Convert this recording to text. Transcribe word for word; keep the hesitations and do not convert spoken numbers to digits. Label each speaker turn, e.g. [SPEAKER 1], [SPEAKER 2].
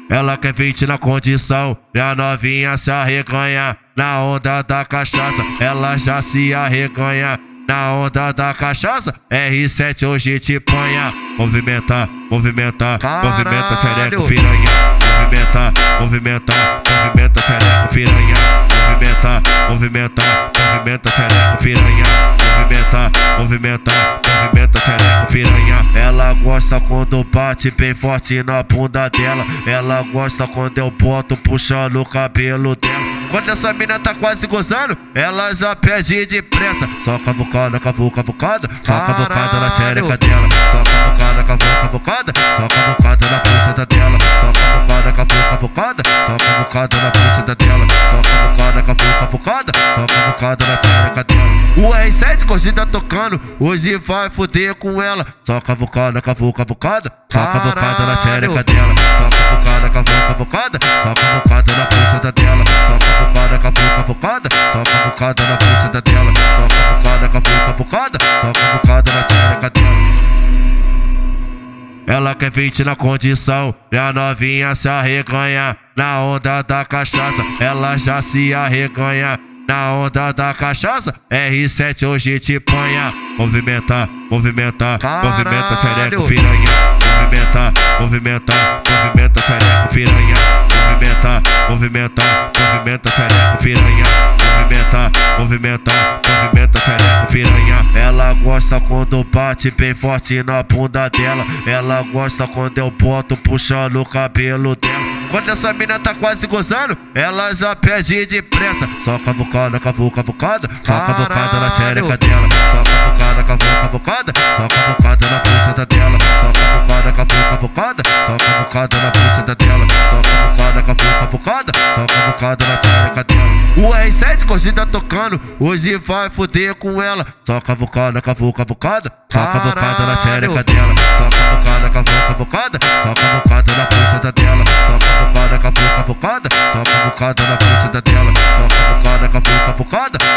[SPEAKER 1] Ela quer vinte na condição, e a novinha se arreganha. Na onda da cachaça, ela já se arreganha. Na onda da cachaça, R sete hoje te panha. Movimenta, movimenta,
[SPEAKER 2] Caralho.
[SPEAKER 1] movimenta, tchereco piranha. Movimenta, movimenta, movimenta, tchereco piranha. Movimenta, movimenta, movimenta, tchereco piranha. Movimenta, movimenta, movimenta, tchereco piranha. Ela gosta quando bate bem forte na bunda dela. Ela gosta quando eu boto puxando o cabelo dela. Quando essa mina tá quase gozando, ela já pede depressa. Só cavucada, cavu, cavucada. Só cavucada na tchereca dela. Só cavucada, cavu, cavucada. Só cavucada na buceta dela. Só cavucada, cavu, cavucada. Só cavucada na buceta dela. Só cavucada, cavu, cavucada. Só cavucada na tchereca dela. O R sete cozida tocando, hoje vai foder com ela. Só cavucada, cavu, cavucada. Só cavucada na tchereca dela. Só cavucada, cavu, cavucada. Só cavucada na buceta dela. Só cavucada, cavu, cavucada. Só cavucada na buceta dela. Só cavucada, cavu, cavucada. Só cavucada na tchereca dela. Ela quer vinte na condição, e a novinha se arreganha. Na onda da cachaça, ela já se arreganha. Na onda da cachaça, R sete hoje te panha. Movimenta, movimenta,
[SPEAKER 2] Caralho.
[SPEAKER 1] movimenta, tchereco piranha. Movimenta, movimenta, movimenta, tchereco piranha. Movimenta, movimenta, movimenta, tchereco piranha. Movimenta, movimenta, movimenta, tchereco piranha. Ela gosta quando bate bem forte na bunda dela. Ela gosta quando eu boto puxando o cabelo dela. Quando essa mina tá quase gozando, ela já pede depressa. Só cavucada, cavu, cavucada. Só cavucada na tchereca dela. Só cavucada, cavu, cavucada. Só cavucada na buceta dela. Só cavucada, cavu, cavucada. Só cavucada na buceta dela. Só cavucada, cavu, cavucada. Só cavucada na tchereca dela. O R sete cozida tocando, hoje vai foder com ela. Só cavucada, cavu, cavucada. Só cavucada na tchereca dela. Só cavucada, cavu, cavucada. Só cavucada na buceta dela. Só cavucada, cavu, cavucada. Só cavucada na buceta dela. Só cavucada, cavu, cavucada.